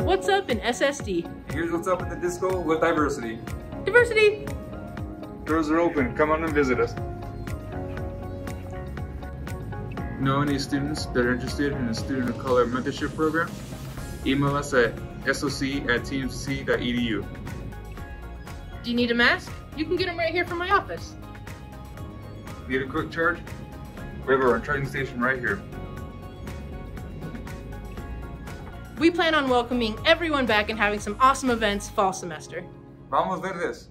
what's up in SSD. Here's what's up in the disco with diversity. Diversity! Doors are open. Come on and visit us. Know any students that are interested in a Student of Color mentorship program? Email us at soc@tmc.edu. Do you need a mask? You can get them right here from my office. Need a quick charge? We have our charging station right here. We plan on welcoming everyone back and having some awesome events fall semester. Vamos verdes!